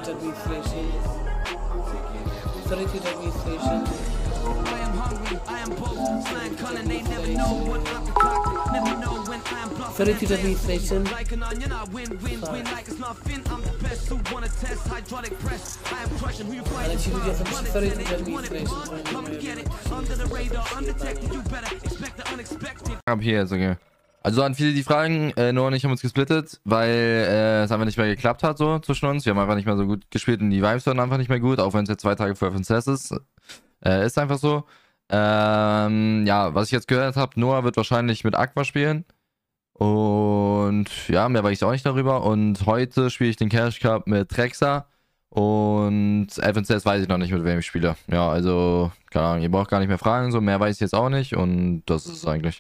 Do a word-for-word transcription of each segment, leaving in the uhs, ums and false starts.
deadly inflation. thirty-two deadly inflation. I am hungry, I am bold, slang cunning, they never know what I'm concocted, never know when I am bluffing. thirty-two deadly inflation. Like an onion, I win, win, win like it's nothing. I'm the best who wanna test hydraulic press. I am crushing who you fight. And if you could get some thirty-two deadly inflation. Come get it, under the radar, undetected, you better expect the unexpected. Hab hier jetzt, okay. Also an viele, die fragen, äh, Noah und ich haben uns gesplittet, weil äh, es einfach nicht mehr geklappt hat so zwischen uns. Wir haben einfach nicht mehr so gut gespielt und die Vibes waren einfach nicht mehr gut, auch wenn es jetzt zwei Tage vor F N C S ist. Äh, ist einfach so. Ähm, ja, was ich jetzt gehört habe, Noah wird wahrscheinlich mit Aqua spielen. Und ja, mehr weiß ich auch nicht darüber. Und heute spiele ich den Cash Cup mit Trexa. Und F N C S weiß ich noch nicht, mit wem ich spiele. Ja, also, keine Ahnung, ihr braucht gar nicht mehr fragen, so mehr weiß ich jetzt auch nicht. Und das ist es eigentlich.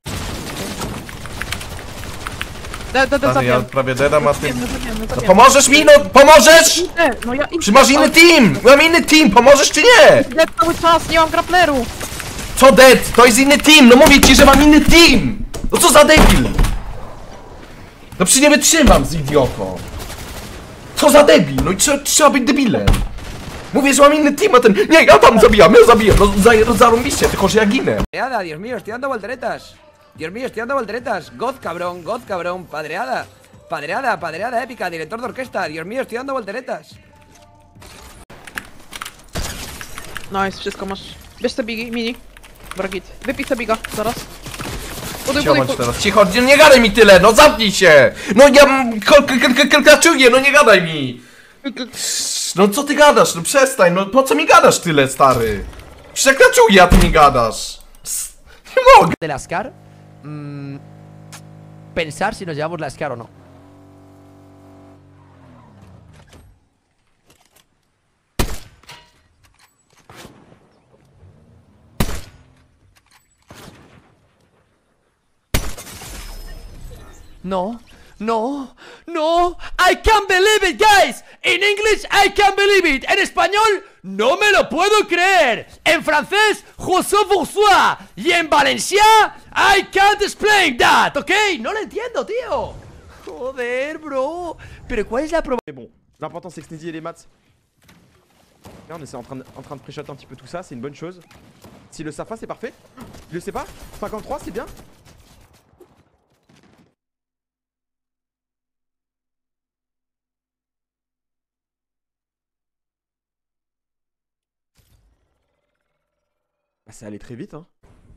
Da, da, da, Ja prawie Deda ma z tym... No Pomożesz mi? No pomożesz? No ja Czy masz inny team? Mam inny team, pomożesz czy nie? Dead cały czas, nie mam grappleru. Co Dead? To jest inny team, no mówię ci, że mam inny team! No co za debil? No przy nie wytrzymam z idiotą. Co za debil? No i trzeba, trzeba być debilem. Mówię, że mam inny team, a ten... Nie, ja tam zabijam, ja zabijam, no za, zarąbiście, tylko że ja ginę. Padreada, Dios mío, estoy dando volteretas. Dios mío, estoy dando volteretas. God cabrón, God cabrón, padreada. Padreada, padreada épica, director de orquesta. Dios mío, estoy dando volteretas. Nice, wszystko masz. Bierz te bigi, mini. Bragit. Wypij te biga, zaraz. Buduj, Cicho buduj, bądź teraz, cicho, nie, nie gadaj mi tyle, no zamknij się! No ja klaczuję, no nie gadaj mi! No co ty gadasz, no przestań, no po co mi gadasz tyle, stary? Przecież ja klaczuję, a ty mi gadasz. Nie mogę. De la SCAR. Mmm, pensar si nos llevamos la SCAR o no. No, no, no, I can't believe it, guys. In English, I can't believe it. En español, no me lo puedo creer. En francés, José Bourgeois. Y en Valencia, I can't explain that, ¿ok? No lo entiendo, tío. Joder, bro. Pero ¿cuál es la probabilidad? Mais bon, l'important c'est que Sneezy et les maths. Là on est en train de, en train de pré-shot un petit peu tout ça, c'est une bonne chose. Si le Safa c'est parfait. Il le sait pas. cinquante-trois c'est bien. Ah, c'est allé très vite hein.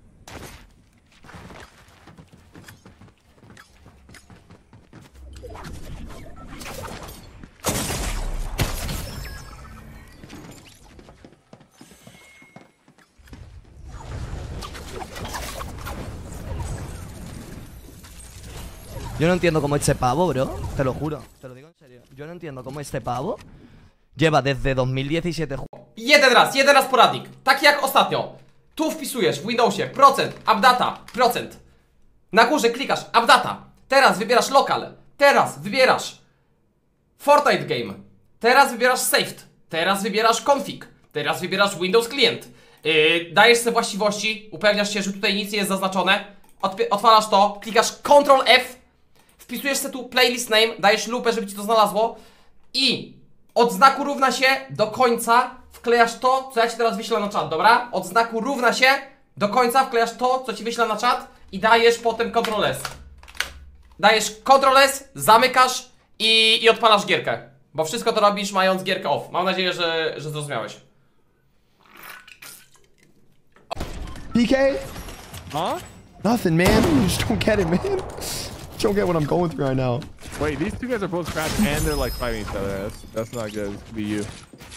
Yo no entiendo cómo este pavo, bro. Te lo juro, te lo digo en serio. Yo no entiendo cómo este pavo lleva desde dos mil diecisiete. Jeden raz, jeden raz poradnik. Tak jak ostatnio. Tu wpisujesz w Windowsie procent, updata, procent. Na górze klikasz updata. Teraz wybierasz lokal. Teraz wybierasz Fortnite Game. Teraz wybierasz saved. Teraz wybierasz config. Teraz wybierasz Windows Client. Yy, dajesz sobie właściwości. Upewniasz się, że tutaj nic nie jest zaznaczone. Otwalasz to, klikasz control F. Wpisujesz sobie tu playlist name. Dajesz lupę, żeby ci to znalazło. I od znaku równa się do końca wklejasz to, co ja ci teraz wyślę na czat, dobra? Od znaku równa się do końca wklejasz to, co ci wyślę na czat i dajesz potem control S. Dajesz control S, zamykasz i, i odpalasz gierkę. Bo wszystko to robisz mając gierkę off. Mam nadzieję, że, że zrozumiałeś. P K? Huh? Nothing, man. You just don't get it, man. Don't get what I'm going through right now. Wait, these two guys are both cracked and they're like fighting each other. That's, that's not good. It could be you.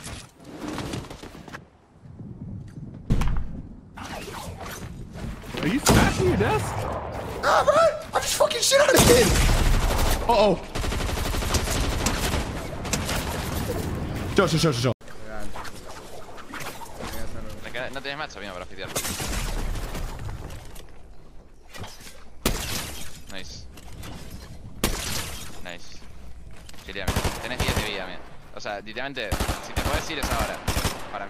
Are you smashing your desk? Nah, bro. I'm just fucking shit out of him. Uh-oh. Show, show, show, show. No tienes macho, vino para fitear. Nice. Nice. Sería bien. Tenés diez de vida, bien. O sea, literalmente, si te puedes ir es ahora. Para mí.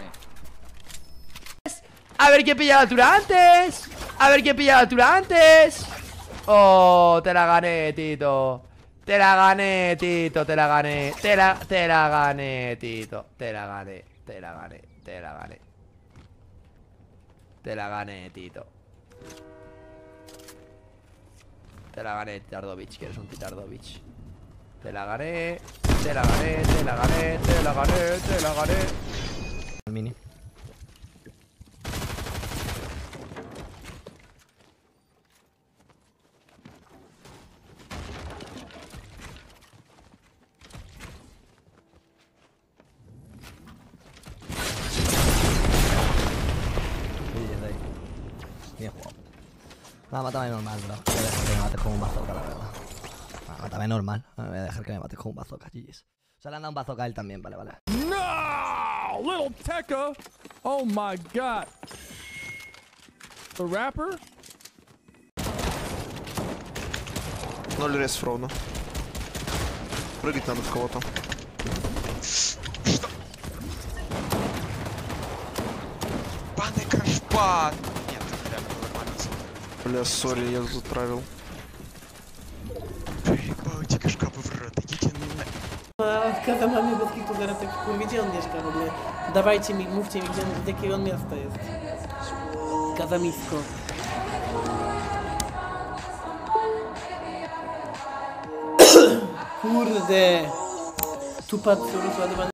A ver quién pilla la altura antes. A ver quién pilla la altura antes. Oh, te la gané, Tito. Te la gané, Tito, te la gané. Te la, te la gané, Tito. Te la gané, te la gané, te la gané. Te la gané, Tito. Te la gané, Tardovich, que eres un Tardovich. Te la gané, te la gané, te la gané, te la gané, te la gané. El mini. Bien jugado. No, mátame normal, bro. Voy a dejar que me mates con un bazooka, la verdad. No, mátame normal. Voy a dejar que me mates con un bazooka, G G's. O sea, le han dado un bazooka a él también, vale, vale. No! Little Tekka! Oh my god. The rapper? Ноль рез ровно. Прыгать надо в кого-то. Паны крашпан! Нет, бля, нормально. Бля, сори, я затравил. Ебайте кашкапы в рот, идите на... Kada mamy bez kitu zaraz tak kurwa, gdzie on mieszka w ogóle? Dawajcie mi, mówcie mi, gdzie, z jakiego on miasta jest. Kazamisko. Kurde. Tu padł rozładowany.